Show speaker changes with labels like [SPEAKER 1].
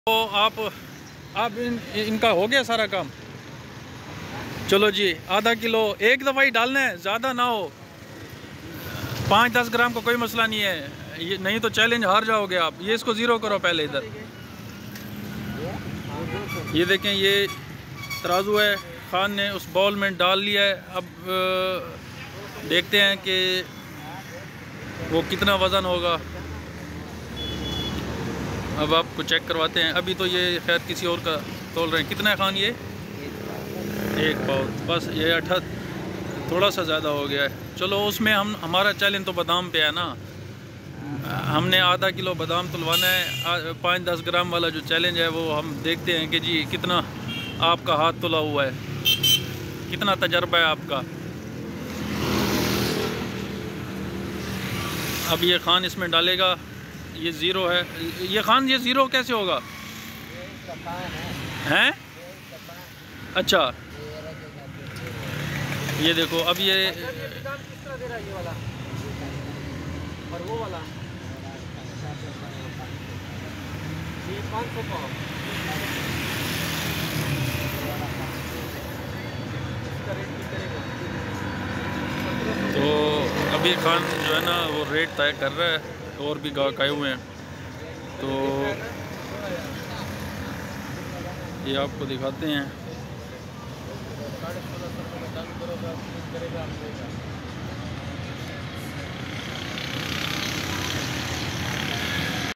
[SPEAKER 1] तो आप इनका हो गया सारा काम। चलो जी, आधा किलो एक दफ़ा ही डालना है, ज़्यादा ना हो। 5-10 ग्राम का कोई मसला नहीं है, ये नहीं तो चैलेंज हार जाओगे आप। ये इसको ज़ीरो करो पहले इधर। ये देखें, ये तराजू है, खान ने उस बॉल में डाल लिया है। अब देखते हैं कि वो कितना वज़न होगा। अब आपको चेक करवाते हैं। अभी तो ये खैर किसी और का तोल रहे हैं। कितना है खान? ये एक पाव, बस ये 8 थोड़ा सा ज़्यादा हो गया है। चलो उसमें हमारा चैलेंज तो बादाम पे है ना। हमने आधा किलो बादाम तुलवाना है। 5-10 ग्राम वाला जो चैलेंज है वो हम देखते हैं कि जी कितना आपका हाथ तुला हुआ है, कितना तजर्बा है आपका। अब ये खान इसमें डालेगा। ये ज़ीरो है। ये खान, ये ज़ीरो कैसे होगा? हैं? अच्छा, ये देखो अब ये वाला और वो वाला 500 पाव। तो अभी खान जो है ना वो रेट तय कर रहा है, और भी गाहक आए हुए हैं। तो ये आपको दिखाते हैं।